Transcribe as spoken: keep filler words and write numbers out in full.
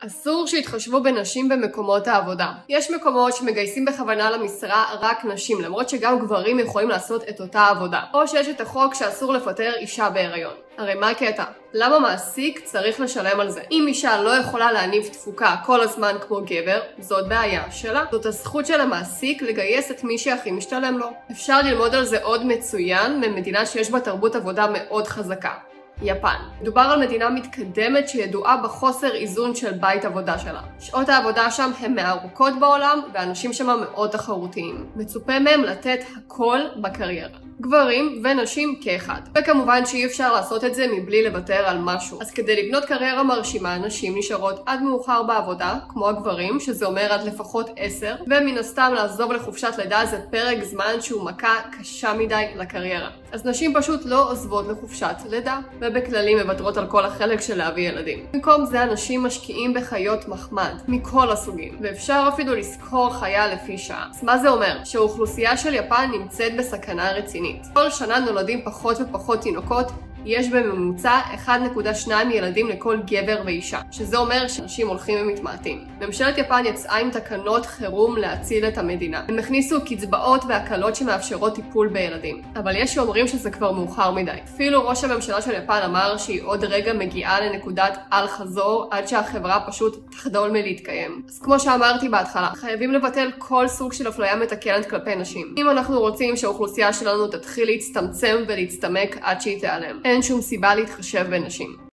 אסור שיתחשבו בנשים במקומות העבודה. יש מקומות שמגייסים בכוונה למשרה רק נשים, למרות שגם גברים יכולים לעשות את אותה עבודה. או שיש את החוק שאסור לפטר אישה בהיריון. הרי מה הקטע? למה מעסיק צריך לשלם על זה? אם אישה לא יכולה להניב תפוקה כל הזמן כמו גבר, זאת בעיה שלה. זאת הזכות של המעסיק לגייס את מי שהכי משתלם לו. אפשר ללמוד על זה עוד מצוין ממדינה שיש בה תרבות עבודה מאוד חזקה. יפן. מדובר על מדינה מתקדמת שידועה בחוסר איזון של בית עבודה שלה. שעות העבודה שם הן מהארוכות בעולם, ואנשים שם מאוד תחרותיים. מצופה מהם לתת הכל בקריירה. גברים ונשים כאחד. וכמובן שאי אפשר לעשות את זה מבלי לוותר על משהו. אז כדי לבנות קריירה מרשימה, נשים נשארות עד מאוחר בעבודה, כמו הגברים, שזה אומר עד לפחות עשר, ומן הסתם לעזוב לחופשת לידה זה פרק זמן שהוא מכה קשה מדי לקריירה. אז נשים פשוט לא עוזבות לחופשת לידה, ובכללי מוותרות על כל החלק של להביא ילדים. במקום זה אנשים משקיעים בחיות מחמד, מכל הסוגים, ואפשר אפילו לשכור חיה לפי שעה. אז מה זה אומר? שהאוכלוסייה של יפן נמצאת בסכנה רצינית. כל שנה נולדים פחות ופחות תינוקות, יש בממוצע אחד נקודה שתיים ילדים לכל גבר ואישה, שזה אומר שאנשים הולכים ומתמעטים. ממשלת יפן יצאה עם תקנות חירום להציל את המדינה. הם הכניסו קצבאות והקלות שמאפשרות טיפול בילדים. אבל יש שאומרים שזה כבר מאוחר מדי. אפילו ראש הממשלה של יפן אמר שהיא עוד רגע מגיעה לנקודת אל חזור עד שהחברה פשוט תחדול מלהתקיים. אז כמו שאמרתי בהתחלה, חייבים לבטל כל סוג של אפליה מתקנת כלפי נשים. אם אנחנו רוצים שהאוכלוסייה שלנו תתחיל להצטמצם ולהצטמק עד שהיא תיעלם. אין שום סיבה להתחשב בנשים.